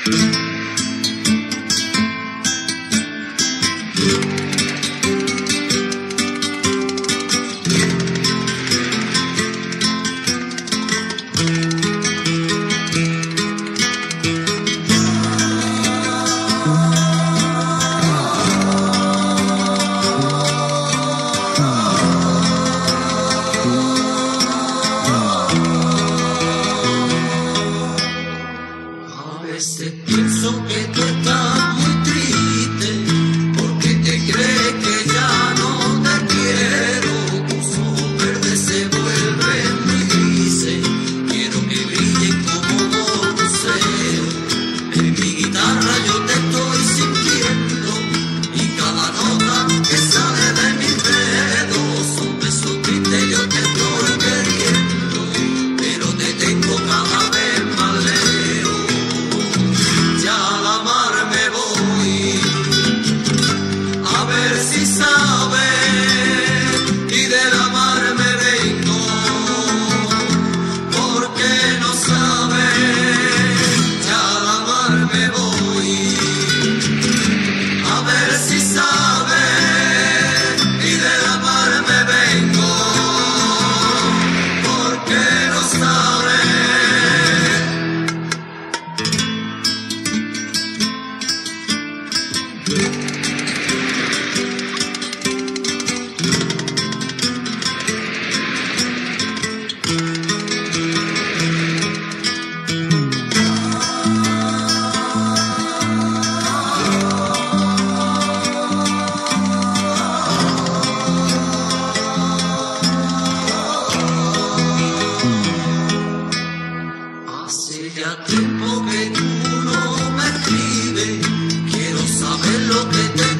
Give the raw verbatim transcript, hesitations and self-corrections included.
Pienso que tú estás muy triste porque te crees que ya no te quiero. Tus ojos verdes se vuelven muy grises. Quiero que brillen como dos luceros. En mi guitarra yo te estoy sintiendo y cada nota que sale de mis dedos un beso triste yo te estoy queriendo, pero te tengo cada vez más lejos. Al amar me voy, a ver si sabe, y del amar me vengo, porque no sabe. Ya al amar me voy, a ver si sabe, y del amar me vengo, porque no sabe. Hace ya tiempo que tú no me escribes, quiero saber lo que te